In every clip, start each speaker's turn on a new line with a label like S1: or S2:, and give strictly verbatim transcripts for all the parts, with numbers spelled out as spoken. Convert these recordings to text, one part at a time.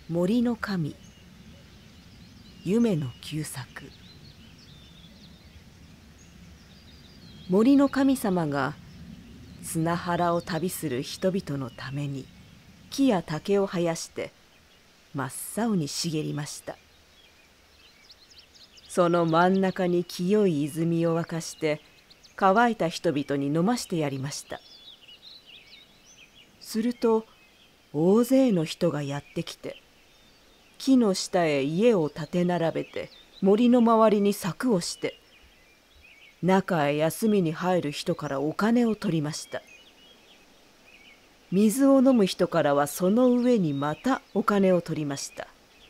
S1: 森の神、夢の旧作。森の神様が砂原を旅する人々のために木や竹を生やして真っ青に茂りました。その真ん中に清い泉を沸かして乾いた人々に飲ましてやりました。すると大勢の人がやってきて、木の下へ家を建て並べて森の周りに柵をして、中へ休みに入る人からお金を取りました。水を飲む人からはその上にまたお金を取りました。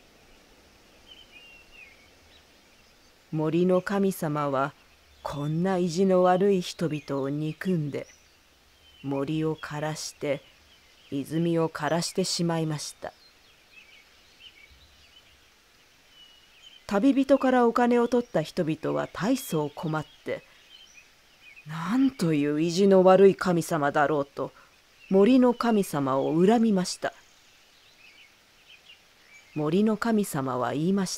S1: 森の神様はこんな意地の悪い人々を憎んで、森を枯らして泉を枯らしてしまいました。旅人からお金を取った人々は大層困って、なんという意地の悪い神様だろうと森の神様を恨みました。森の神様は言いました。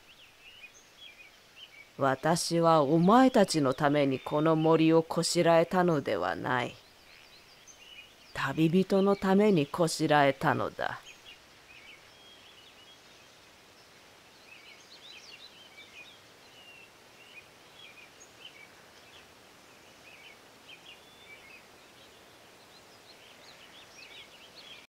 S1: 私はお前たちのためにこの森をこしらえたのではない。旅人のためにこしらえたのだ。